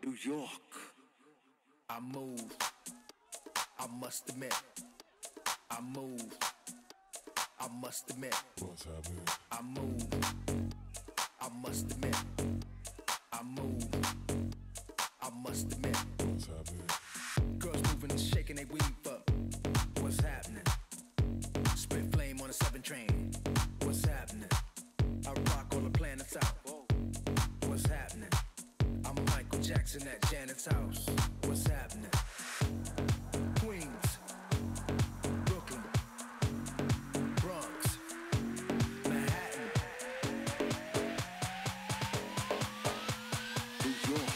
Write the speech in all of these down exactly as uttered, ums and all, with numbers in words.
New York. I move, I must admit. I move, I must admit. What's happening? I move, I must admit. I move, I must admit. What's happening? Girls moving and shaking they weave up. What's happening? Spit flame on a seven train. What's happening? I rock all the planets out. What's happening? I'm Michael Jackson at Janet's house. What's happening? Queens, Brooklyn, Bronx, Manhattan, New York.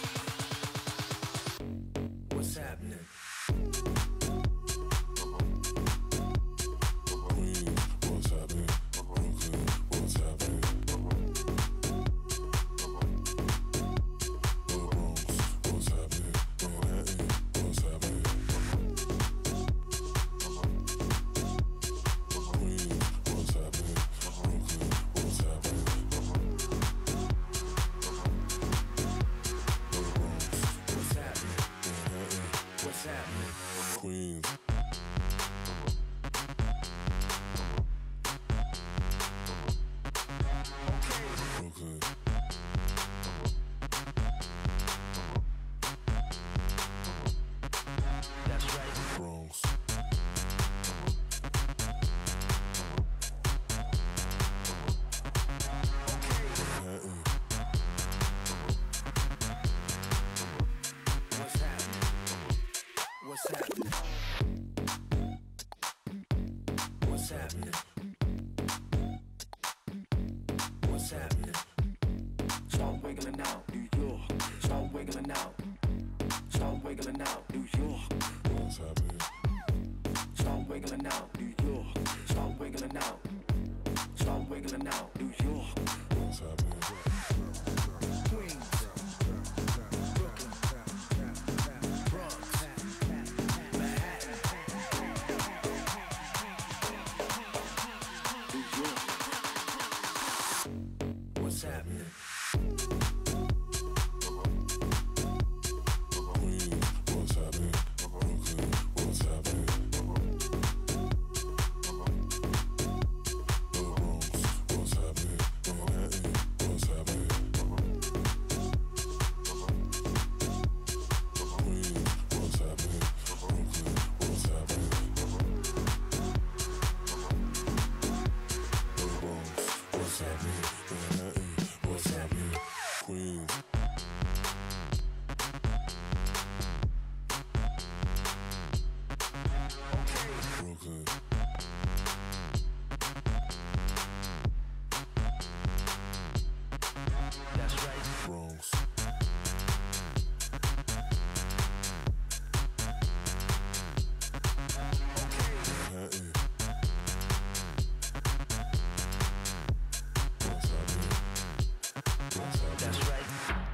What's happening? Queens. Brooklyn. That's right. Bronx. Manhattan. What's happening? What's happening? What's happening? What's happening? Start wiggling out, New York. Start wiggling out. Start wiggling out, New York. What's happening? Start wiggling out, New York. Start wiggling out. Start wiggling out, New York. What's happening? Queens, Brooklyn, Bronx, Manhattan, New York. What's happening? Queens. What's happening? Brooklyn. What's happening? The Bronx. What's happening? Manhattan. What's happening? Queens. What's happening? Brooklyn. What's happening? The Bronx. What's happening? Manhattan. What's happening? Queens. Brooklyn. That's right. Bronx. Manhattan. What's happening? What's happening? That's right.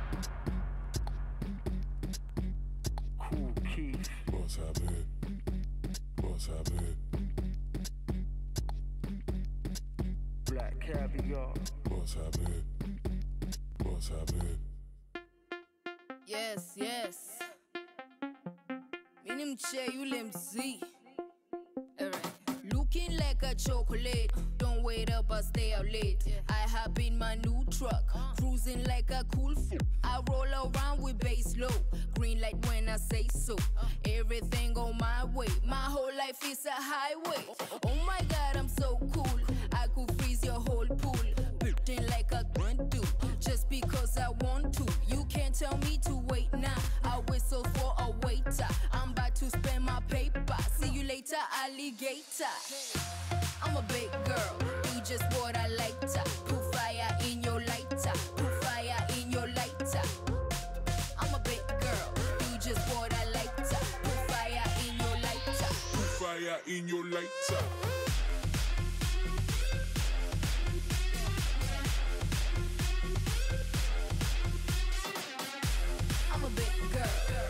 Cool Keith. What's happening? What's happening? Black Caviar. What's happening? What's happening? Yes, yes. Benim şey yule mzee. Alright. Looking like a chocolate. Don't wait up, I stay out late. I hop in my new truck, cruising like a cool fool. I roll around with bass low, green light when I say so. Everything on my way, my whole life is a highway. Oh my God, I'm so cool. I could freeze your whole pool, building like a grunt do, just because I want to. You can't tell me to wait now. I whistle for a waiter. I'm about to spend my paper. See you later, alligator. I'm a big girl, do just what I like to. Put fire in your lighter, put fire in your lighter. I'm a big girl, do just what I like to. Put fire in your lighter. Put fire in your lighter. I'm a big girl.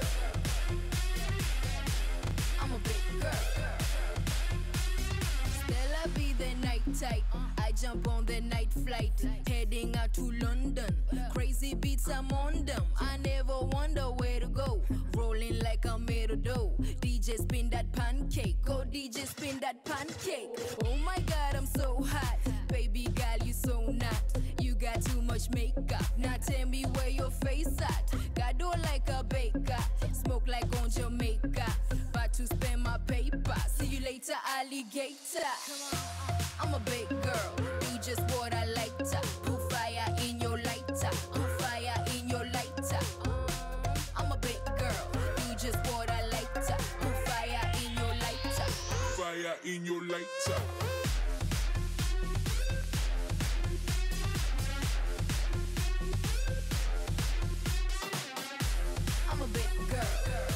I'm a big girl. Stella be the night type. I jump on the night flight, heading out to London. Crazy beats, I'm on them. I never wonder where to go. Rolling like I'm made of dough. D J spin that pancake. Go D J spin that pancake. Oh my God, I'm so hot. Baby girl, you so not. You got too much makeup. Now tell me where your face at. Got dough like a baker. Smoke like on Jamaica. About to spend my paper. See you later, alligator. I'm a big girl. Do just what I like to. Put fire in your lighter. Put fire in your lighter. I'm a big girl. Do just what I like to. Put fire in your lighter. Fire in your lighter. I'm a big girl.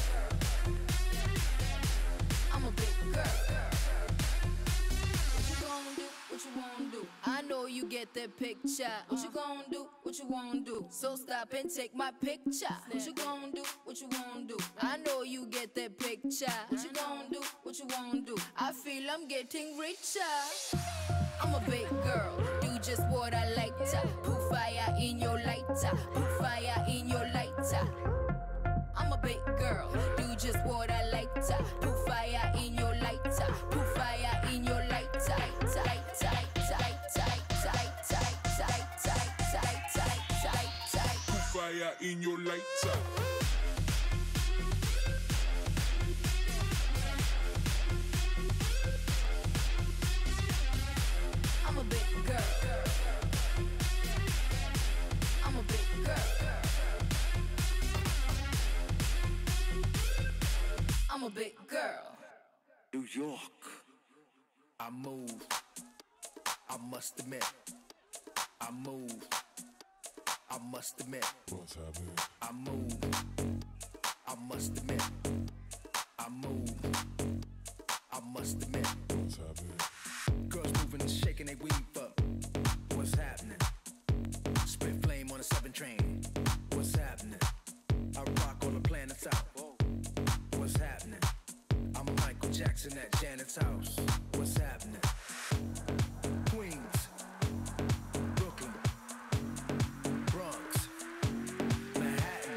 I'm a big girl. What you gonna do? What you wanna do? I know you get the picture. What you gonna do? What you wanna do? So stop and take my picture. What you gonna do? What you wanna do? I know you get the picture. What you gonna do? What you wanna do? I feel I'm getting richer. I'm a big girl. Do just what I like to. Put fire in your lighter. Put fire in your lighter. I'm a big girl, do just what I like to. Put fire in your lighter, put fire in your lighter. Tight, tight, tight, tight, tight, tight, tight, tight, tight, tight, tight, tight. Put fire in your lighter. I'm a big girl. I'm a big girl. I'm a big girl. New York. I move. I must admit. I move. I must admit. What's happening? I move. I must admit. I move. I must admit. What's happening? Girls moving and shaking they weave up. What's happening? Spit flame on a seven train. What's happening? I rock all the planets out. What's happening? I'm Michael Jackson at Janet's house. What's happening? Queens, Brooklyn, Bronx, Manhattan,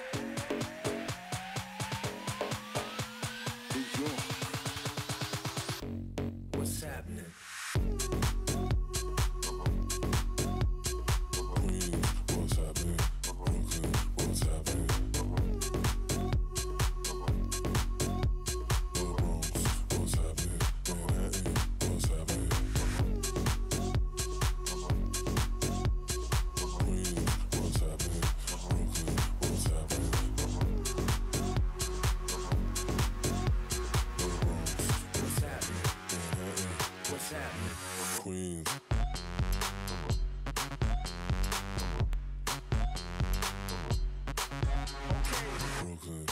New York. What's happening? Queens, what's happening? Brooklyn, what's happening? What's happening? Manhattan, what's happening? Queens, what's happening? Brooklyn, what's happening? What's happening? Manhattan, What's happening? Queens. Brooklyn.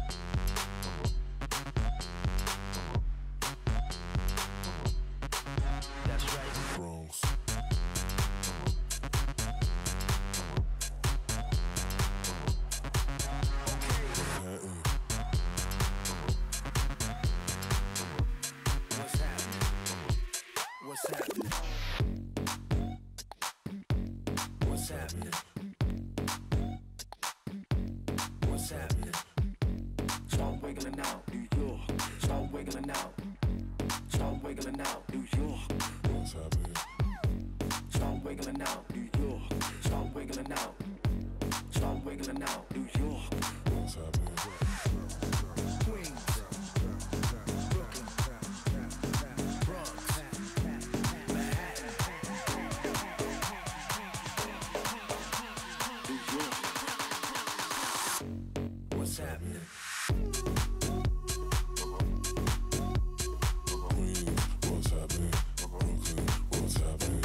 That's right. Bronx. Manhattan. What's happening? What's happening? What's happening? What's happening? Start wiggling out, New York. Start wiggling out. Start wiggling out, New York. What's happening? Start wiggling out, New York. Start wiggling out. Start wiggling out, New York. What's happening? Queens, Brooklyn, Bronx, Manhattan, New York. What's happening? Queens, what's happening? Brooklyn, what's happening?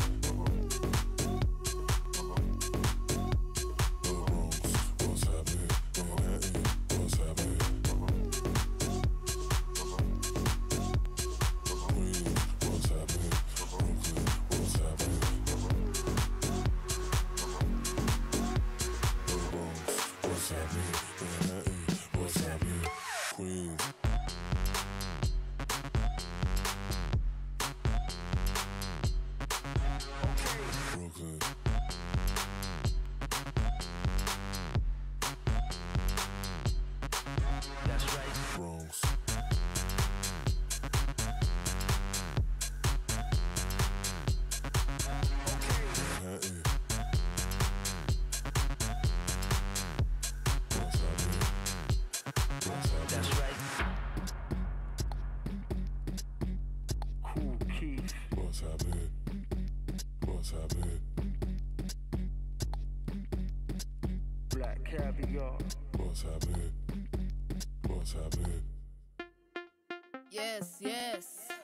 The Bronx, what's happening? Manhattan, what's happening? What's happening? Black caviar. What's happening? What's happening? Yes, yes.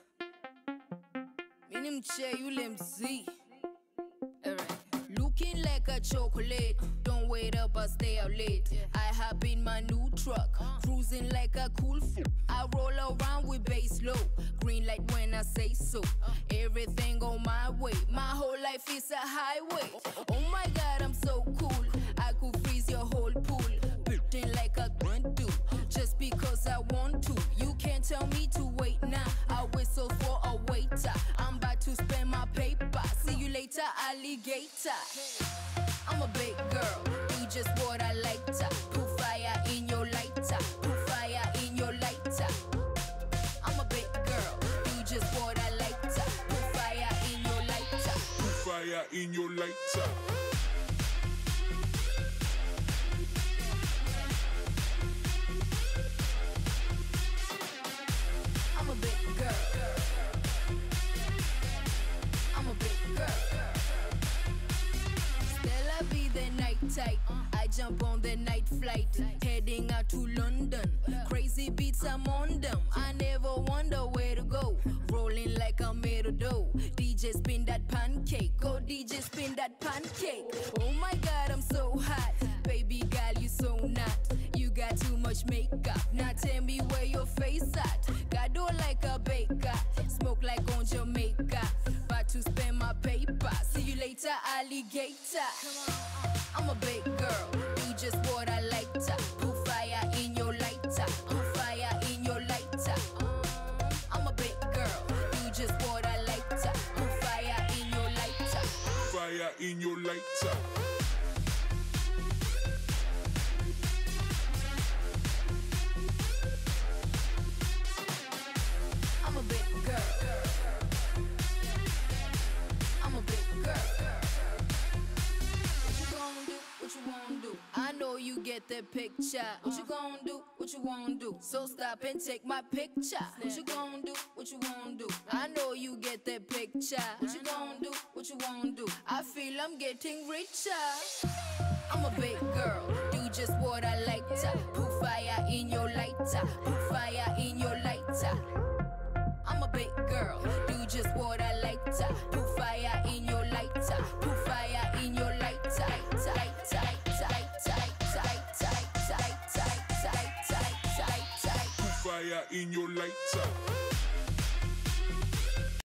Minim che yule mzee. Alright. Looking like a chocolate. Don't wait up or stay out late. I hop in my new truck, cruising like a cool fool. I roll around with bass low, green light when I say so. Everything on my way, my whole life is a highway. Oh my God, I'm so cool. I could freeze your whole pool, building like a grunt dude. Just because I want to, you can't tell me to wait now. I whistle for a waiter. I'm about to spend my paper. See you later, alligator. I'm a big girl, do just what I like to. Put fire in your lighter, put fire in your lighter. I'm a big girl, do just what I like to. Put fire in your lighter, Put fire in your lighter. I'm a big girl. I'm a big girl. Stella be the night type. I jump on the night flight, heading out to London. Crazy beats, I'm on them. I never wonder where to go. Rolling like I'm made of dough. D J spin that pancake. Go D J spin that pancake. Oh my God, I'm so hot. Baby girl, you so not. You got too much makeup. Now tell me where your face at. Got do like a baker. Smoke like on Jamaica. About to spend my paper. See you later, alligator. I'm a big girl. Do just what I like to. Put fire in your lighter. Put fire in your lighter. I'm a big girl. Do just what I like to. Put fire in your lighter. Fire in your lighter. I'm a big girl. I'm a big girl. What you gonna do? What you wanna do? I know you get the picture. What you gonna do? What you wanna do? So stop and take my picture. What you gonna do? What you wanna do? I know you get the picture. What you gonna do? What you wanna do? I feel I'm getting richer. I'm a big girl, do just what I like to. Put fire in your lighter, put fire in your lighter. I'm a big girl, do just what I like to. Put fire in your lighter, put fire in your lighter. Tight, tight, tight, tight, tight, tight, tight, tight, tight, tight, tight, tight. Put fire in your lighter.